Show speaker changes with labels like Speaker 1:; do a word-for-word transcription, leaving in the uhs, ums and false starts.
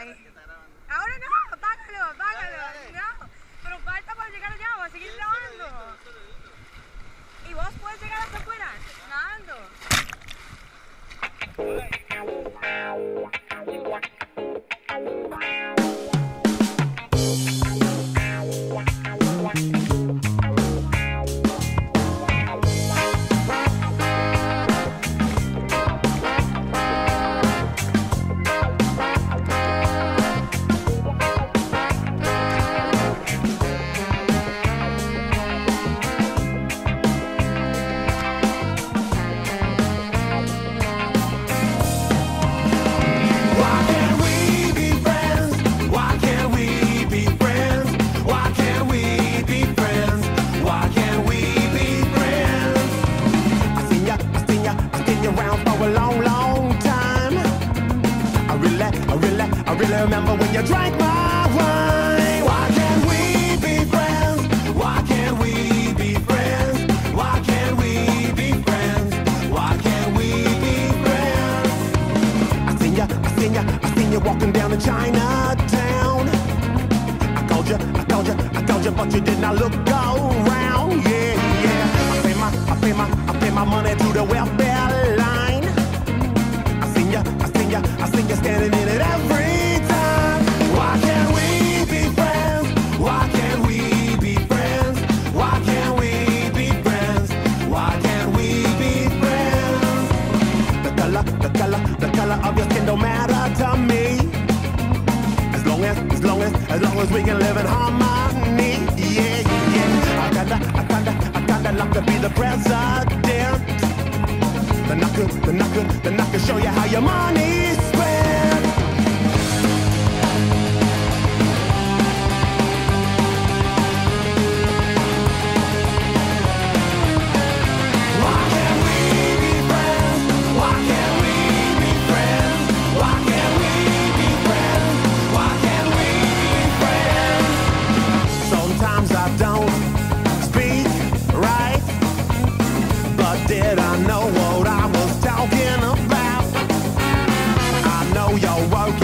Speaker 1: Ay. Ahora no, apágalo, apágalo. No, pero falta para llegar allá, va a seguir grabando. Y vos puedes llegar hasta afuera, nadando.
Speaker 2: Remember when you drank my wine? Why can't we be friends? Why can't we be friends? Why can't we be friends? Why can't we be friends? I seen ya, I seen ya, I seen you walking down in Chinatown. I called you, I called you, I called you, but you did not look around. Yeah, yeah. I pay my, I pay my, I pay my money to the welfare line. I seen ya, I seen ya, I seen ya standing in it every. Why can't we be friends? Why can't we be friends? Why can't we be friends? Why can't we be friends? The color, the color, the color of your skin don't matter to me. As long as, as long as, as long as we can live in harmony. Yeah, yeah. I kinda, I kinda, I kinda like to be the president. Then I could, then I could, then I could show you how your money's spent. Did I know what I was talking about? I know you're working